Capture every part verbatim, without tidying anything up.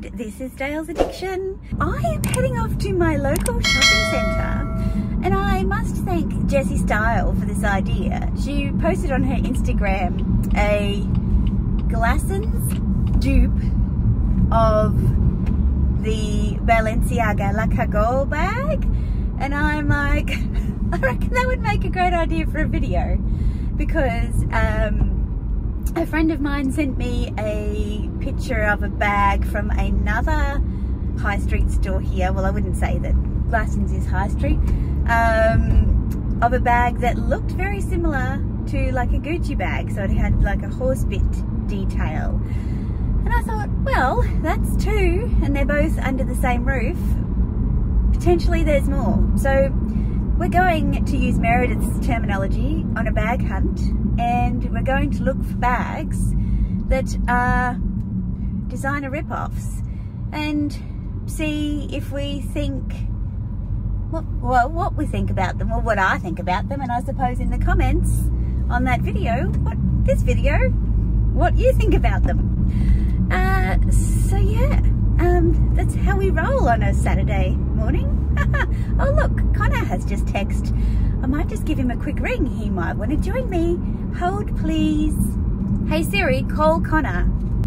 and this is Dale's Addiction. I am heading off to my local shopping centre, and I must thank Jessie Style for this idea. She posted on her Instagram a Glasson's dupe of the Balenciaga LaCagole bag, and I'm like, I reckon that would make a great idea for a video, because um, a friend of mine sent me a picture of a bag from another high street store here. Well, I wouldn't say that Glasson's is high street. Um, of a bag that looked very similar to like a Gucci bag. So it had like a horse bit detail. And I thought, well, that's two, and they're both under the same roof. Potentially there's more. So we're going to use Meredith's terminology on a bag hunt, and we're going to look for bags that are designer rip-offs and see if we think, what, well, what we think about them, or what I think about them, and I suppose in the comments on that video, what this video, what you think about them. Uh, so yeah, um, that's how we roll on a Saturday morning. Oh look, Connor has just texted. I might just give him a quick ring. He might want to join me. Hold please. Hey Siri, call Connor.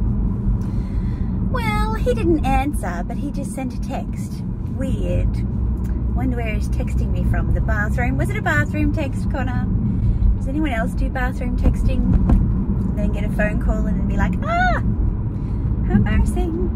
Well, he didn't answer, but he just sent a text. Weird. Wonder where he's texting me from. The bathroom. Was it a bathroom text, Connor? Does anyone else do bathroom texting? Then get a phone call and then be like, ah, how embarrassing.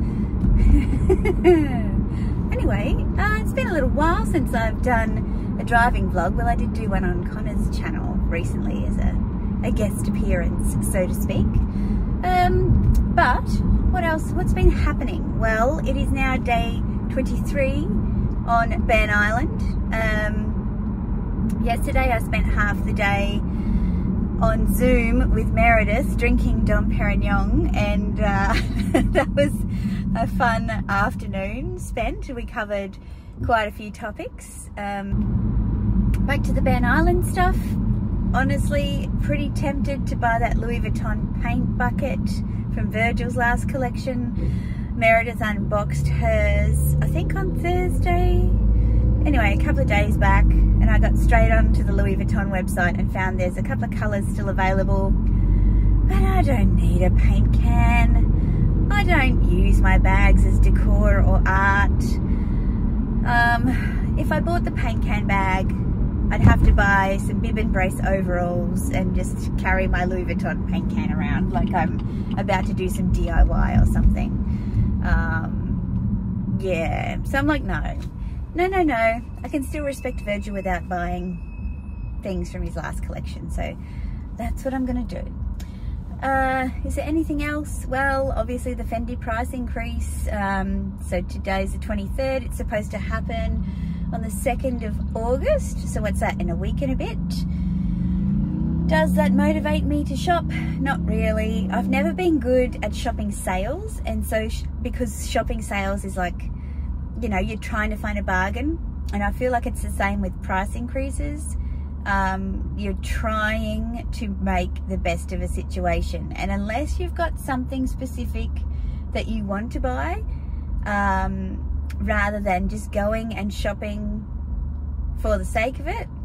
Anyway, uh, it's been a little while since I've done a driving vlog. Well, I did do one on Connor's channel recently as a, a guest appearance, so to speak. Um, but what else? What's been happening? Well, it is now day twenty-three on Ben Island. Um, yesterday I spent half the day on Zoom with Meredith drinking Dom Perignon, and uh, that was a fun afternoon spent. We covered quite a few topics. Um, back to the Ben Island stuff. Honestly, pretty tempted to buy that Louis Vuitton paint bucket from Virgil's last collection. Meredith unboxed hers, I think on Thursday. Anyway, a couple of days back, and I got straight onto the Louis Vuitton website and found there's a couple of colours still available. But I don't need a paint can. I don't use my bags as decor or art. Um, if I bought the paint can bag, I'd have to buy some bib and brace overalls and just carry my Louis Vuitton paint can around like I'm about to do some D I Y or something. Um, yeah, so I'm like, no. No, no, no. I can still respect Virgil without buying things from his last collection. So that's what I'm going to do. Uh, is there anything else? Well, obviously the Fendi price increase. Um, so today's the twenty-third. It's supposed to happen on the second of August. So what's that, in a week and a bit? Does that motivate me to shop? Not really. I've never been good at shopping sales. And so sh because shopping sales is like, you know, you're trying to find a bargain, and I feel like it's the same with price increases. Um, you're trying to make the best of a situation, and unless you've got something specific that you want to buy, um, rather than just going and shopping for the sake of it,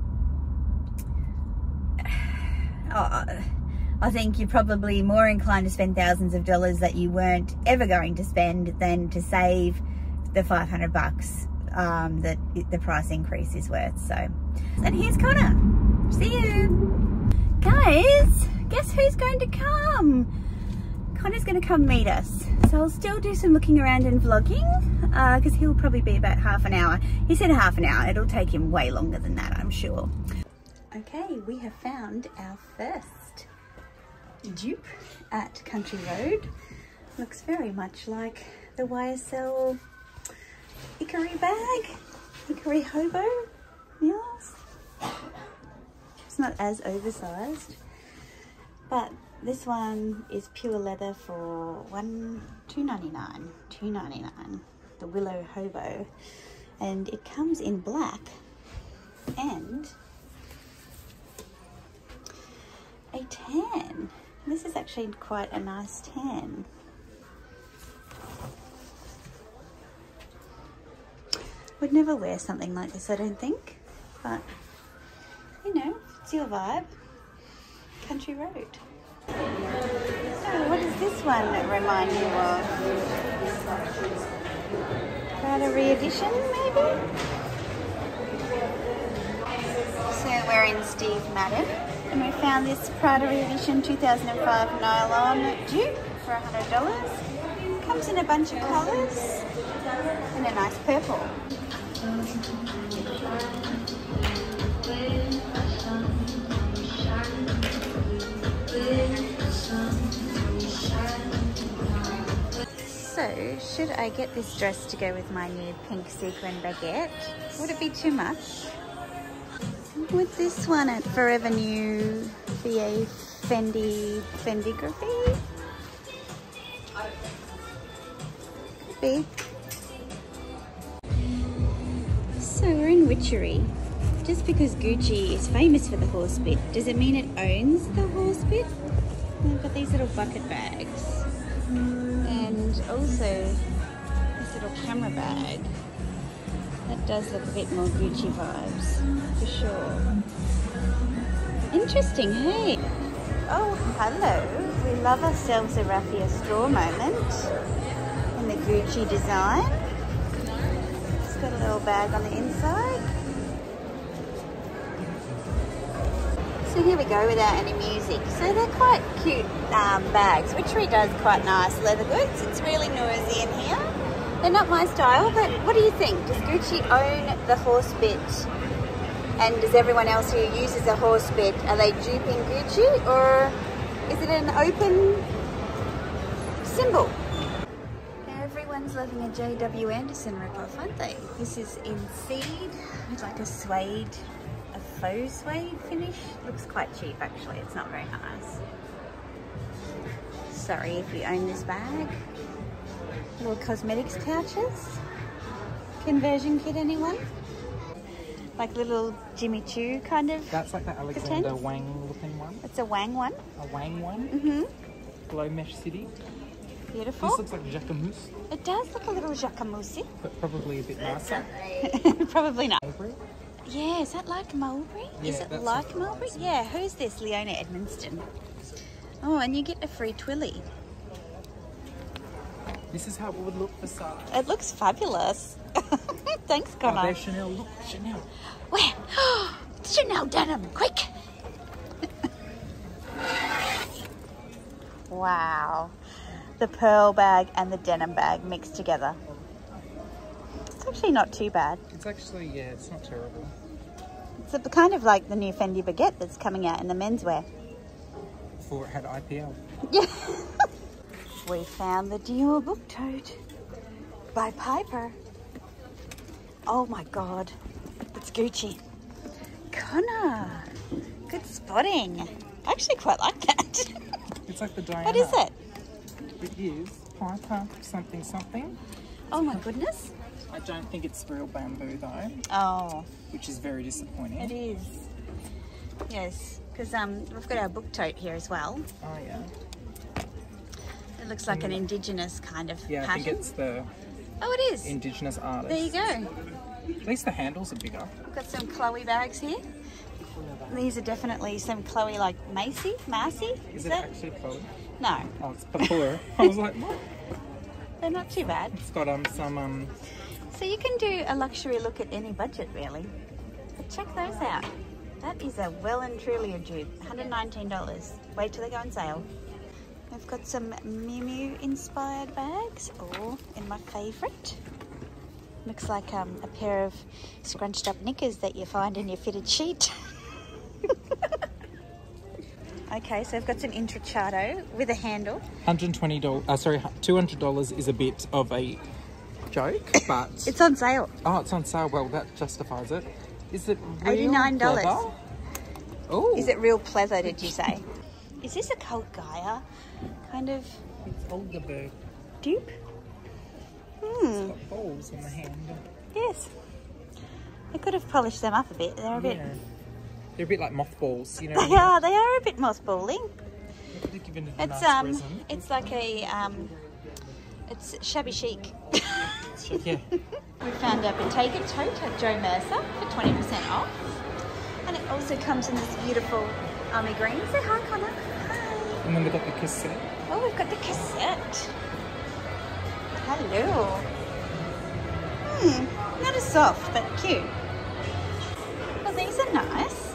oh, I think you're probably more inclined to spend thousands of dollars that you weren't ever going to spend than to save the five hundred bucks um, that the price increase is worth. So, and here's Connor. See you. Guys, guess who's going to come? Connor's going to come meet us. So I'll still do some looking around and vlogging, because uh, he'll probably be about half an hour. He said half an hour. It'll take him way longer than that, I'm sure. Okay, we have found our first dupe at Country Road. Looks very much like the Y S L Hickory bag, Hickory Hobo, yes. It's not as oversized, but this one is pure leather for one two ninety nine, two ninety nine. The Willow Hobo, and it comes in black and a tan. This is actually quite a nice tan. Would never wear something like this, I don't think. But, you know, it's your vibe. Country road. So, what does this one remind you of? Prada re-edition, maybe? So we're in Steve Madden, and we found this Prada re-edition two thousand five nylon dupe for one hundred dollars. Comes in a bunch of colours and a nice purple. So, should I get this dress to go with my new pink sequin baguette? Would it be too much? With this one at Forever New V A Fendi Fendigraphy? Big. So we're in Witchery. Just because Gucci is famous for the horse bit, does it mean it owns the horse bit? They've got these little bucket bags. And also this little camera bag. That does look a bit more Gucci vibes, for sure. Interesting, hey? Oh, hello. We love ourselves a raffia straw moment in the Gucci design. It's got a little bag on the inside. So here we go without any music. So they're quite cute um, bags. Witchery does quite nice leather goods. It's really noisy in here. They're not my style, but what do you think? Does Gucci own the horse bit? And does everyone else who uses a horse bit, are they duping Gucci? Or is it an open symbol? Everyone's loving a J W Anderson ripoff, aren't they? This is in seed with like a suede, a faux suede finish. Looks quite cheap actually, it's not very nice. Sorry if you own this bag. Little cosmetics pouches. Conversion kit, anyone? Like little Jimmy Choo kind of. That's like the Alexander pretend. Wang looking one. It's a Wang one. A Wang one. Mm-hmm. Glow Mesh City. Beautiful. This looks like Jacquemus. It does look a little Jacquemus-y. But probably a bit nicer. Probably not. Mulberry? Yeah, is that like Mulberry? Yeah, is it like Mulberry? Nice. Yeah, who's this? Leona Edmonston. Oh, and you get a free Twilly. This is how it would look for Sarah. It looks fabulous. Thanks, Connor. Oh, there's Chanel. Look, Chanel. Where? Chanel denim, quick. Wow. The pearl bag and the denim bag mixed together. It's actually not too bad. It's actually, yeah, it's not terrible. It's a, kind of like the new Fendi baguette that's coming out in the menswear. Before it had I P L. Yeah. We found the Dior book tote by Piper. Oh my God, it's Gucci. Connor, good spotting. I actually quite like that. It's like the Diana. What is it? It is Piper something something. Oh my goodness. I don't think it's real bamboo though. Oh. Which is very disappointing. It is. Yes, because um, we've got our book tote here as well. Oh yeah. It looks like an indigenous kind of yeah, pattern. I think it's the oh, it is. indigenous artist. There you go. At least the handles are bigger. We've got some Chloe bags here. These are definitely some Chloe like Macy, Marcy. Is, is it that? actually Chloe? No. Oh, it's Papua. I was like, what? They're not too bad. It's got um some um. So you can do a luxury look at any budget really. But check those out. That is a well and truly a dupe. one hundred nineteen dollars. Wait till they go on sale. We've got some Miu Miu inspired bags. Oh, and my favourite. Looks like um, a pair of scrunched up knickers that you find in your fitted sheet. Okay, so I've got some Intrachado with a handle. one hundred twenty dollars, uh, sorry, two hundred dollars is a bit of a joke, but... It's on sale. Oh, it's on sale. Well, that justifies it. Is it real eighty-nine dollars. pleather? Oh. Is it real pleather, did you say? Is this a Cult Gaia kind of... It's Olgaberg. Dupe? Hmm. It's got balls on the hand. Yes. I could have polished them up a bit. They're a bit... Yeah. They're a bit like mothballs, you know. They are. They are a bit mothballing. They're given a It's nice um. resin. It's like a um. It's shabby chic. Yeah. We found our Bottega tote at Joe Mercer for twenty percent off. And it also comes in this beautiful army green. Say hi, Connor. Hi. And then we've got the cassette. Oh, we've got the cassette. Hello. Hmm, not as soft, but cute. Well, these are nice.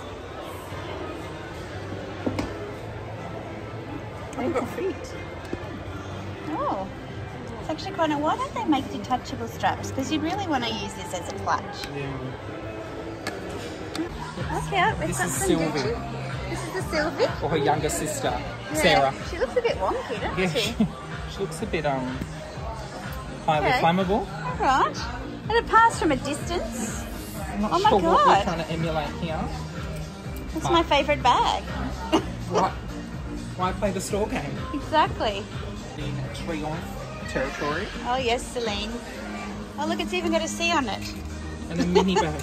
Oh, we've got feet. Oh, it's actually quite a... Why don't they make detachable straps? Because you'd really want to use this as a clutch. Yeah. Okay, we've This got is some Sylvie. Gucci. This is the Sylvie. Or her younger sister, Yeah, Sarah. she looks a bit wonky, doesn't Yeah, she? she, she looks a bit um highly Okay. flammable. All right. And it passed from a distance. I'm not Oh my sure what we're God. trying to emulate here. It's But- my favourite bag. Why, why play the store game? Exactly. In Triumph territory. Oh yes, Celine. Oh look, it's even got a C on it. And a mini bag.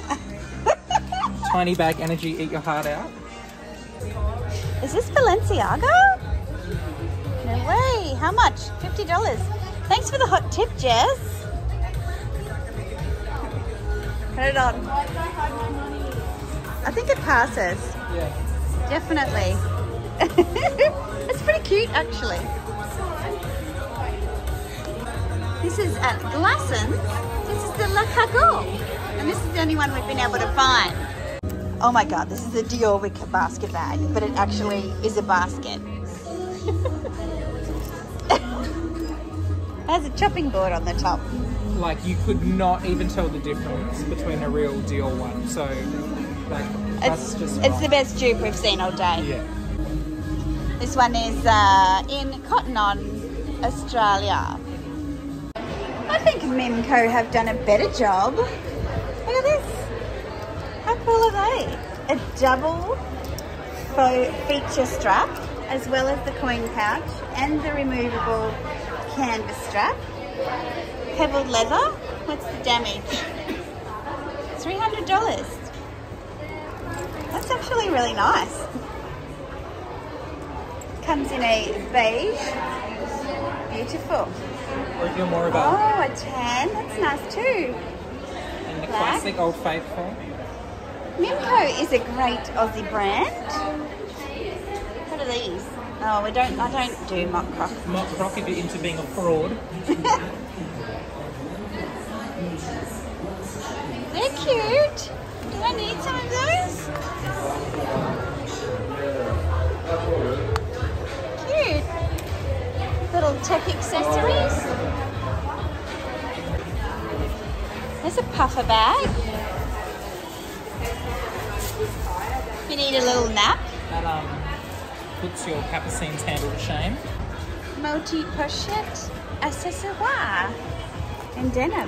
Tiny bag energy, eat your heart out. Is this Balenciaga? No way. How much? fifty dollars. Thanks for the hot tip, Jess. Put it on. I think it passes. Yeah. Definitely. It's pretty cute, actually. This is at Glasson. This is the LaCagole. And this is the only one we've been able to find. Oh my God, this is a Dior wicker basket bag, but it actually is a basket. It has a chopping board on the top. Like you could not even tell the difference between a real Dior one. So like that's It's, just it's right. the best dupe we've seen all day. Yeah. This one is uh, in Cotton On, Australia. I think Mimco have done a better job. Look at this. How cool are they? A double faux feature strap, as well as the coin pouch and the removable canvas strap. Pebbled leather. What's the damage? three hundred dollars. That's actually really nice. Comes in a beige. Beautiful. Or you're more about Oh, a tan. That's nice too. and the black. classic Old Faithful. Mimco is a great Aussie brand. What are these? Oh, we don't. I don't do mock croc. Mock Croc if you're into being a fraud. They're cute. Do I need some of those? Cute. Little tech accessories. There's a puffer bag. You need a little nap. That um puts your Capucine's handle to shame. Multi-pochette accessoire in denim.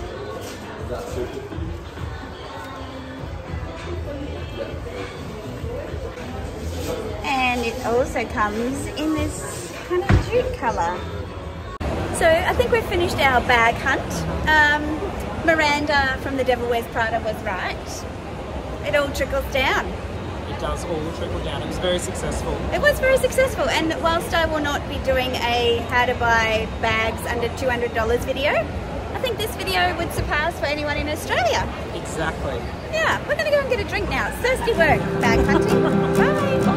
And it also comes in this kind of jute colour. So I think we've finished our bag hunt. Um, Miranda from The Devil Wears Prada was right. It all trickles down. It does all trickle down. It was very successful. It was very successful, and whilst I will not be doing a how to buy bags under two hundred dollars video, I think this video would surpass for anyone in Australia. Exactly. Yeah, we're going to go and get a drink now. It's thirsty work, bag hunting. Bye.